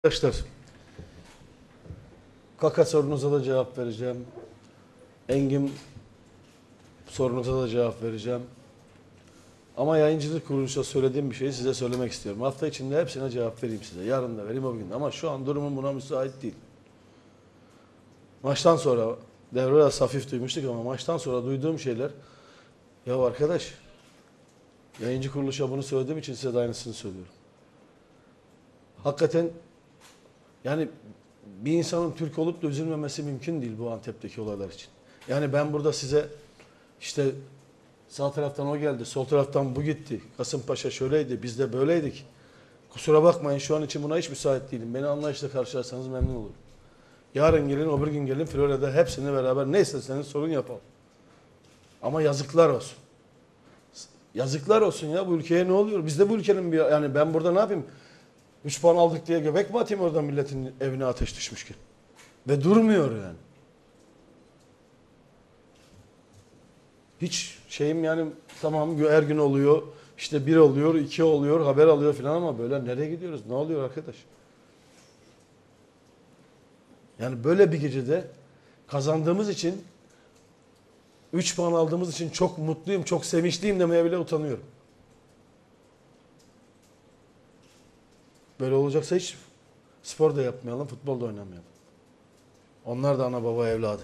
Arkadaşlar, Kaka sorunuza da cevap vereceğim. Engin sorunuza da cevap vereceğim. Ama yayıncılık kuruluşa söylediğim bir şeyi size söylemek istiyorum. Hafta içinde hepsine cevap vereyim size. Yarın da vereyim, o gün. Ama şu an durumum buna müsait değil. Maçtan sonra, devre biraz hafif duymuştuk ama maçtan sonra duyduğum şeyler, ya arkadaş, yayıncı kuruluşa bunu söylediğim için size de aynısını söylüyorum. Hakikaten yani bir insanın Türk olup da üzülmemesi mümkün değil bu Antep'teki olaylar için. Yani ben burada size işte sağ taraftan o geldi, sol taraftan bu gitti, Kasımpaşa şöyleydi, biz de böyleydik. Kusura bakmayın, şu an için buna hiç müsait değilim. Beni anlayışla karşılarsanız memnun olurum. Yarın gelin, öbür gün gelin, Florya'da hepsini beraber ne isterseniz sorun yapalım. Ama yazıklar olsun. Yazıklar olsun ya, bu ülkeye ne oluyor? Biz de bu ülkenin bir, yani ben burada ne yapayım? 3 puan aldık diye göbek mi atayım oradan milletin evine ateş düşmüşken? Ve durmuyor yani. Hiç şeyim yani, tamam her gün oluyor, işte 1 oluyor, 2 oluyor, haber alıyor falan ama böyle nereye gidiyoruz? Ne oluyor arkadaş? Yani böyle bir gecede kazandığımız için, 3 puan aldığımız için çok mutluyum, çok sevinçliyim demeye bile utanıyorum. Böyle olacaksa hiç spor da yapmayalım, futbol da oynamayalım. Onlar da ana baba evladı.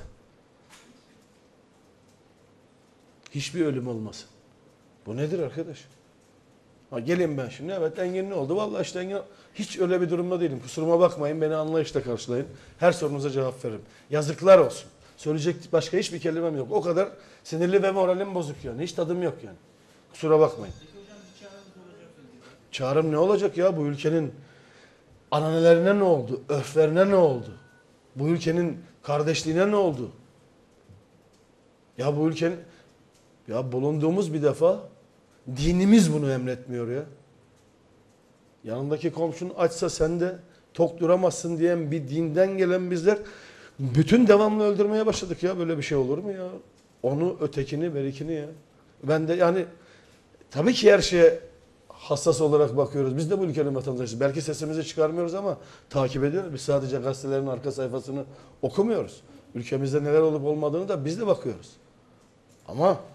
Hiçbir ölüm olmasın. Bu nedir arkadaş? Ha, gelin ben şimdi, evet Engin ne oldu? Vallahi işte Engin, hiç öyle bir durumda değilim. Kusuruma bakmayın, beni anlayışla karşılayın. Her sorunuza cevap veririm. Yazıklar olsun. Söyleyecek başka hiçbir kelimem yok. O kadar sinirli ve moralim bozuk yani. Hiç tadım yok yani. Kusura bakmayın. Çağrım ne olacak ya? Bu ülkenin ananelerine ne oldu? Örflerine ne oldu? Bu ülkenin kardeşliğine ne oldu? Ya bu ülkenin, ya bulunduğumuz bir defa dinimiz bunu emretmiyor ya. Yanındaki komşun açsa sen de tok duramazsın diyen bir dinden gelen bizler bütün devamlı öldürmeye başladık ya. Böyle bir şey olur mu ya? Onu, ötekini, berikini ya. Ben de yani tabii ki her şeye hassas olarak bakıyoruz. Biz de bu ülkenin vatandaşıyız. Belki sesimizi çıkarmıyoruz ama takip ediyoruz. Biz sadece gazetelerin arka sayfasını okumuyoruz. Ülkemizde neler olup olmadığını da biz de bakıyoruz. Ama